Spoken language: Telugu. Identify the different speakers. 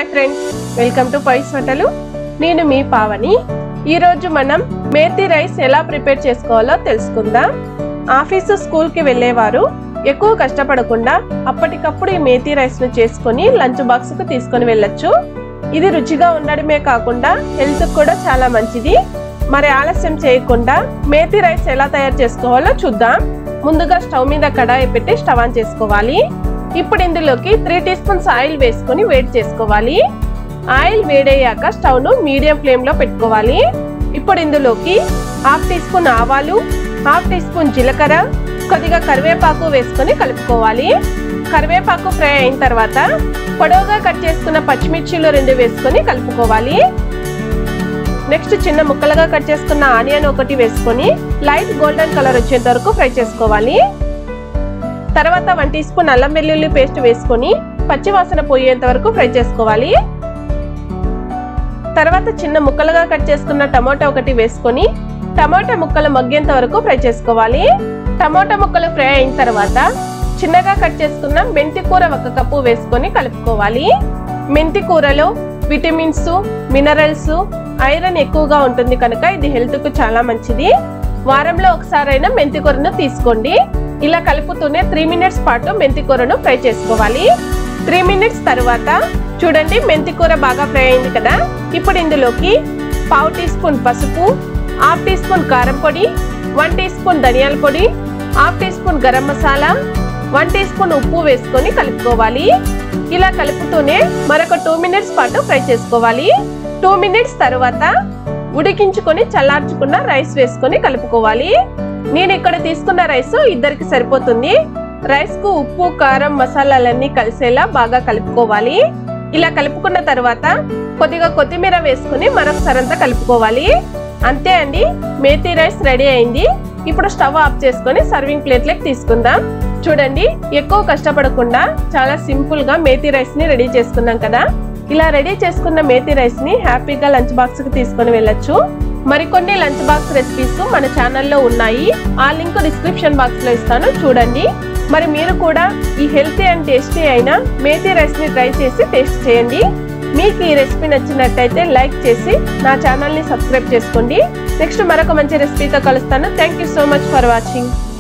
Speaker 1: हाय फ्रेंड्स, వెల్కమ్ టు పైస్ వంటలు. నేను మీ పావని. ఈ రోజు మనం మేతి రైస్ ఎలా ప్రిపేర్ చేసుకోవాలో తెలుసుకుందాం. ఆఫీసు స్కూల్ కి వెళ్ళేవారు ఎక్కువ కష్టపడకుండా అప్పటికప్పుడు ఈ మేతి రైస్ ను చేసుకొని లంచ్ బాక్స్ కు తీసుకొని వెళ్ళొచ్చు. ఇది రుచిగా ఉండడమే కాకుండా హెల్త్ కూడా చాలా మంచిది. మరి ఆలస్యం చేయకుండా మేతి రైస్ ఎలా తయారు చేసుకోవాలో చూద్దాం. ముందుగా స్టవ్ మీద కడాయి పెట్టి స్టవ్ ఆన్ చేసుకోవాలి. ఇప్పుడు ఇందులోకి 3 టీ స్పూన్స్ ఆయిల్ వేసుకొని వేడి చేసుకోవాలి. ఆయిల్ వేడయ్యాక స్టవ్ ను మీడియం ఫ్లేమ్ లో పెట్టుకోవాలి. ఇప్పుడు ఇందులోకి 1/2 టీ స్పూన్ ఆవాలు, 1/2 టీ స్పూన్ జీలకర్ర, కొద్దిగా కరివేపాకు వేసుకొని కలుపుకోవాలి. కరివేపాకు ఫ్రై అయిన తర్వాత పొడవుగా కట్ చేసుకున్న పచ్చిమిర్చిలు 2 వేసుకొని కలుపుకోవాలి. నెక్స్ట్ చిన్న ముక్కలుగా కట్ చేసుకున్న ఆనియన్ 1 వేసుకొని లైట్ గోల్డెన్ కలర్ వచ్చేంత వరకు ఫ్రై చేసుకోవాలి. తర్వాత 1 టీ స్పూన్ అల్లం వెల్లుల్లి పేస్ట్ వేసుకొని పచ్చి వాసన పోయేంత వరకు ఫ్రై చేసుకోవాలి. తర్వాత చిన్న ముక్కలుగా కట్ చేసుకున్న టమోటా 1 వేసుకొని టమోటా ముక్కలు మగ్గేంత వరకు ఫ్రై చేసుకోవాలి. టమోటా ముక్కలు ఫ్రై అయిన తర్వాత చిన్నగా కట్ చేసుకున్న మెంతి కూర 1 కప్పు వేసుకొని కలుపుకోవాలి. మెంతి కూరలో విటమిన్స్, మినరల్స్, ఐరన్ ఎక్కువగా ఉంటుంది కనుక ఇది హెల్త్ కు చాలా మంచిది. వారంలో ఒకసారైనా మెంతి కూరను తీసుకోండి. ఇలా కలుపుతూనే 3 మినిట్స్ పాటు మెంతి కూరను ఫ్రై చేసుకోవాలి. 3 మినిట్స్ తర్వాత చూడండి మెంతి కూర బాగా ఫ్రై అయింది కదా. ఇప్పుడు ఇందులోకి 1/2 టీ స్పూన్ పసుపు, 1/2 టీ స్పూన్ కారం పొడి, 1 టీ స్పూన్ ధనియాల పొడి, 1/2 teaspoon garam masala, 1 teaspoon ఉప్పు వేసుకొని కలుపుకోవాలి. ఇలా కలుపుతూనే మరొక 2 మినిట్స్ పాటు ఫ్రై చేసుకోవాలి. 2 మినిట్స్ తర్వాత ఉడికించుకొని చల్లార్చుకున్న రైస్ వేసుకొని కలుపుకోవాలి. నేను ఇక్కడ తీసుకున్న రైస్ ఇద్దరికి సరిపోతుంది. రైస్ కు ఉప్పు, కారం, మసాలాలన్నీ కలిసేలా బాగా కలుపుకోవాలి. ఇలా కలుపుకున్న తర్వాత కొద్దిగా కొత్తిమీర వేసుకుని మరొకసారంతా కలుపుకోవాలి. అంతే అండి, మేతి రైస్ రెడీ అయింది. ఇప్పుడు స్టవ్ ఆఫ్ చేసుకొని సర్వింగ్ ప్లేట్లోకి తీసుకుందాం. చూడండి, ఎక్కువ కష్టపడకుండా చాలా సింపుల్ గా మేతి రైస్ ని రెడీ చేసుకున్నాం కదా. ఇలా రెడీ చేసుకున్న మేతి రైస్ ని హ్యాపీగా లంచ్ బాక్స్ కి తీసుకొని వెళ్ళొచ్చు. మరికొన్ని లంచ్ బాక్స్ రెసిపీస్ మన ఛానల్లో ఉన్నాయి. ఆ లింక్ డిస్క్రిప్షన్ బాక్స్ లో ఇస్తాను, చూడండి. మరి మీరు కూడా ఈ హెల్తీ అండ్ టేస్టీ అయిన మేతి రైస్ ని ట్రై చేసి టేస్ట్ చేయండి. మీకు ఈ రెసిపీ నచ్చినట్టయితే లైక్ చేసి నా ఛానల్ ని సబ్స్క్రైబ్ చేసుకోండి. నెక్స్ట్ మరొక మంచి రెసిపీతో కలుస్తాను. Thank you so much for watching.